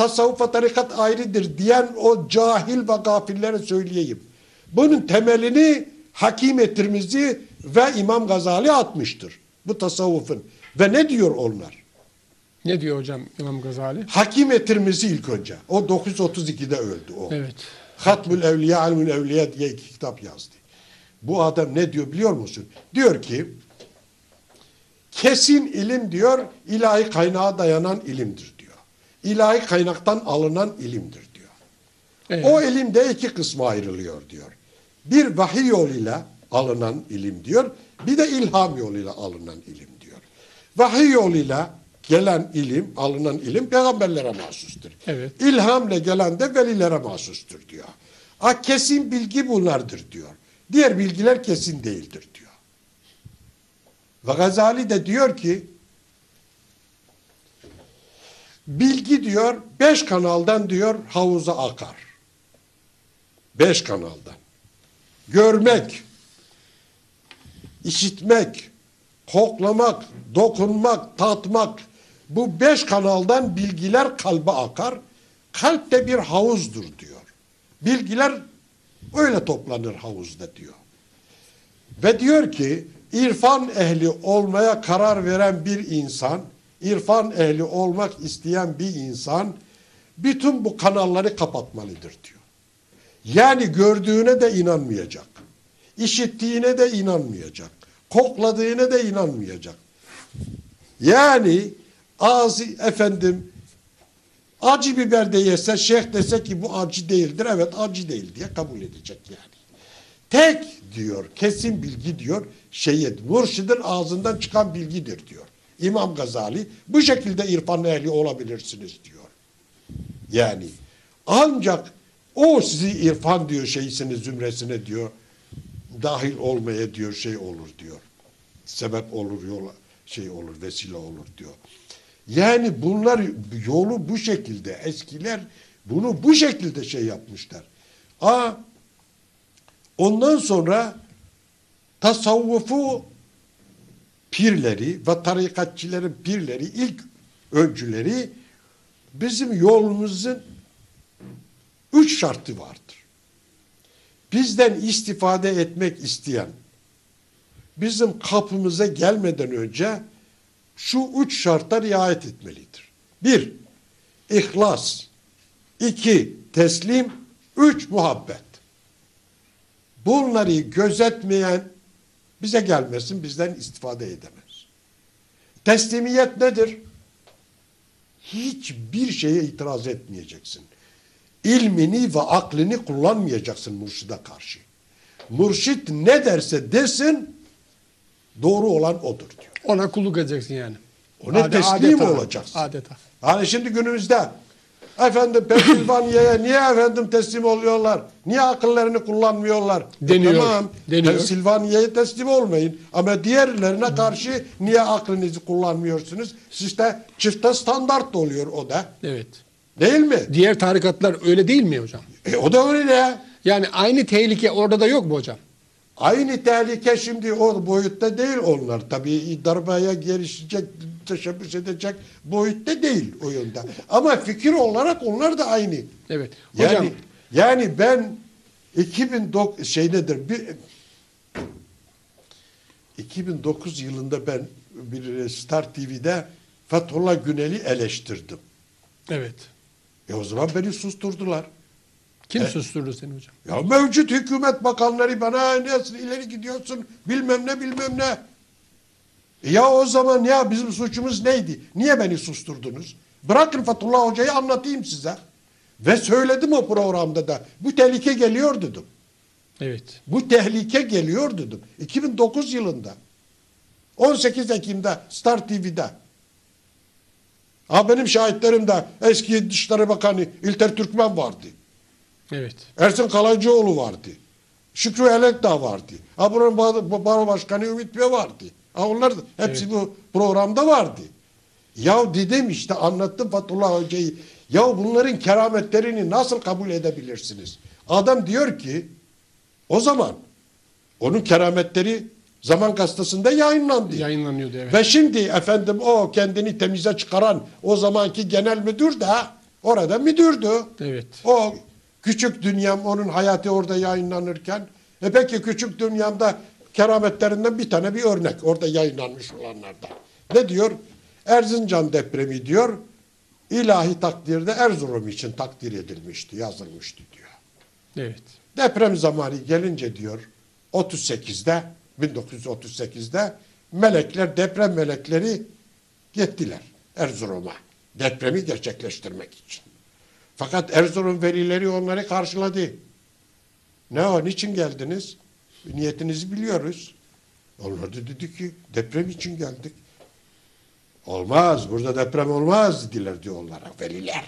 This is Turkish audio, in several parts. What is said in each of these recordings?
tasavvuf tarikat ayrıdır diyen o cahil ve gafillere söyleyeyim. Bunun temelini Hakim Tirmizi ve İmam Gazali atmıştır. Bu tasavvufun. Ve ne diyor onlar? Ne diyor hocam İmam Gazali? Hakim Tirmizi ilk önce. O 932'de öldü o. Evet. Hatmül Evliya, Almül Evliya diye 2 kitap yazdı. Bu adam ne diyor biliyor musun? Diyor ki kesin ilim diyor ilahi kaynağa dayanan ilimdir diyor. İlahi kaynaktan alınan ilimdir diyor. Evet. O ilim de 2 kısma ayrılıyor diyor. Bir vahiy yoluyla alınan ilim diyor. Bir de ilham yoluyla alınan ilim diyor. Vahiy yoluyla gelen ilim, alınan ilim peygamberlere mahsustur. Evet. İlhamla gelen de velilere mahsustur diyor. Kesin bilgi bunlardır diyor. Diğer bilgiler kesin değildir diyor. Ve Gazali de diyor ki bilgi diyor 5 kanaldan diyor havuza akar. 5 kanaldan. Görmek, işitmek, koklamak, dokunmak, tatmak, bu 5 kanaldan bilgiler kalbe akar. Kalp de bir havuzdur diyor. Bilgiler öyle toplanır havuzda diyor. Ve diyor ki irfan ehli olmaya karar veren bir insan, irfan ehli olmak isteyen bir insan bütün bu kanalları kapatmalıdır diyor. Yani gördüğüne de inanmayacak. İşittiğine de inanmayacak. Kokladığına da inanmayacak. Yani ağzı efendim acı biber de yese şeyh dese ki bu acı değildir. Evet acı değil diye kabul edecek yani. Tek diyor kesin bilgi diyor mürşidin ağzından çıkan bilgidir diyor. İmam Gazali bu şekilde irfan ehli olabilirsiniz diyor. Yani ancak o sizi irfan diyor zümresine diyor dahil olmaya diyor olur diyor. Sebep olur yola olur vesile olur diyor. Yani bunlar yolu bu şekilde eskiler bunu bu şekilde yapmışlar. Ondan sonra tasavvufu pirleri ve tarikatçilerin pirleri ilk öncüleri bizim yolumuzun 3 şartı vardır. Bizden istifade etmek isteyen bizim kapımıza gelmeden önce şu 3 şarta riayet etmelidir. 1. İhlas. 2. Teslim. 3. Muhabbet. Bunları gözetmeyen bize gelmesin, bizden istifade edemez. Teslimiyet nedir? Hiçbir şeye itiraz etmeyeceksin. İlmini ve aklını kullanmayacaksın mürşide karşı. Mürşit ne derse desin doğru olan odur diyor. Ona kulluk edeceksin yani. Ona teslim olacaksın. Adeta. Hani şimdi günümüzde efendim Pensilvanya'ya niye efendim teslim oluyorlar? Niye akıllarını kullanmıyorlar? Deniyor. Tamam. Deniyor. Pensilvanya'ya teslim olmayın. Ama diğerlerine karşı niye aklınızı kullanmıyorsunuz? Sizde çifte standart oluyor o da. Evet. Değil mi? Diğer tarikatlar öyle değil mi hocam? O da öyle. Yani aynı tehlike orada da yok mu hocam? Aynı tehlike şimdi o boyutta değil onlar. Tabii darbaya girişecek, teşebbüs edecek boyutta değil o yönde. Ama fikir olarak onlar da aynı. Evet. Hocam. Yani ben 2009 yılında ben bir Star TV'de Fethullah Gülen'i eleştirdim. Evet. O zaman beni susturdular. Kim susturdu seni hocam? Ya mevcut hükümet bakanları bana nasıl ileri gidiyorsun bilmem ne. Ya o zaman ya bizim suçumuz neydi? Niye beni susturdunuz? Bırakın Fethullah Hoca'yı anlatayım size. Ve söyledim o programda da. Bu tehlike geliyor dedim. Evet. Bu tehlike geliyor dedim. 2009 yılında. 18 Ekim'de Star TV'de. Benim şahitlerim de eski Dışişleri Bakanı İlter Türkmen vardı. Evet. Ersin Kalaycıoğlu vardı. Şükrü Elekdağ vardı. Buranın Baro Başkanı Ümit Bey vardı. Onlar hepsi bu programda vardı. Ya dedim işte anlattım Fethullah Hoca'yı. Ya bunların kerametlerini nasıl kabul edebilirsiniz? Adam diyor ki o zaman onun kerametleri Zaman Gazetesi'nde yayınlandı. Yayınlanıyordu evet. Ve şimdi efendim o kendini temize çıkaran o zamanki genel müdür de Orada müdürdü. Evet. O Küçük Dünyam, onun hayatı orada yayınlanırken. Peki Küçük Dünyam'da kerametlerinden bir tane bir örnek. Orada yayınlanmış olanlarda. Ne diyor? Erzincan depremi diyor. İlahi takdirde Erzurum için takdir edilmişti, yazılmıştı diyor. Evet. Deprem zamanı gelince diyor 1938'de melekler, deprem melekleri gittiler Erzurum'a depremi gerçekleştirmek için. Fakat Erzurum velileri onları karşıladı. Ne o, niçin geldiniz? Niyetinizi biliyoruz. Onlar da dedi ki deprem için geldik. Olmaz, burada deprem olmaz dediler diyor onlara veliler.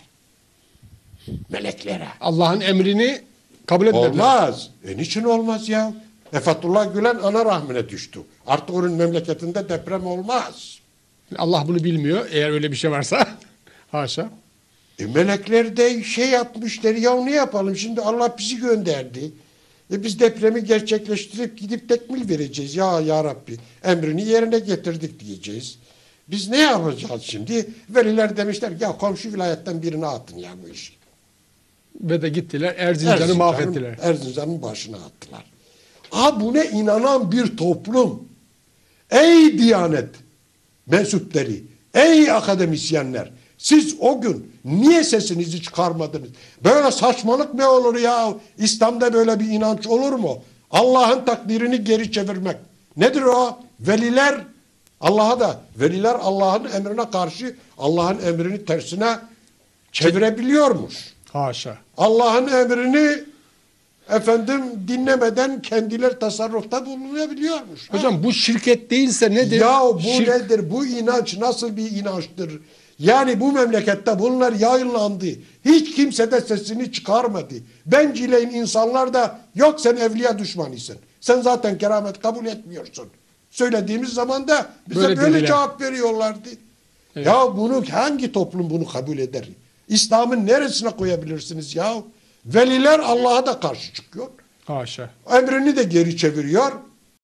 Meleklere. Allah'ın emrini kabul etmediler. Olmaz. Niçin olmaz ya? Fethullah Gülen ana rahmine düştü. Artık onun memleketinde deprem olmaz. Allah bunu bilmiyor. Eğer öyle bir şey varsa. Haşa. Melekler de şey yapmışlar. Ya ne yapalım? Şimdi Allah bizi gönderdi. Biz depremi gerçekleştirip gidip tekmil vereceğiz. Ya Rabbi emrini yerine getirdik diyeceğiz. Biz ne yapacağız şimdi? Veliler demişler ya komşu vilayetten birini atın ya bu işi. Ve de gittiler Erzincan'ı mahvettiler. Erzincan'ın başına attılar. Buna inanan bir toplum. Ey Diyanet mensupları, ey akademisyenler, siz o gün niye sesinizi çıkarmadınız? Böyle saçmalık ne olur ya? İslam'da böyle bir inanç olur mu? Allah'ın takdirini geri çevirmek. Nedir o? Veliler veliler Allah'ın emrine karşı Allah'ın emrini tersine çevirebiliyormuş. Haşa. Allah'ın emrini dinlemeden kendileri tasarrufta bulunabiliyormuş. Hocam bu şirket değilse nedir? Ya bu nedir? Bu inanç nasıl bir inançtır? Yani bu memlekette bunlar yayınlandı. Hiç kimse de sesini çıkarmadı. Bencileyin insanlar da yok sen evliya düşmanısın. Sen zaten keramet kabul etmiyorsun. Söylediğimiz zaman da bize böyle cevap veriyorlardı. Evet. Ya hangi toplum bunu kabul eder? İslam'ın neresine koyabilirsiniz ya? Veliler Allah'a da karşı çıkıyor. Haşa. Emrini de geri çeviriyor.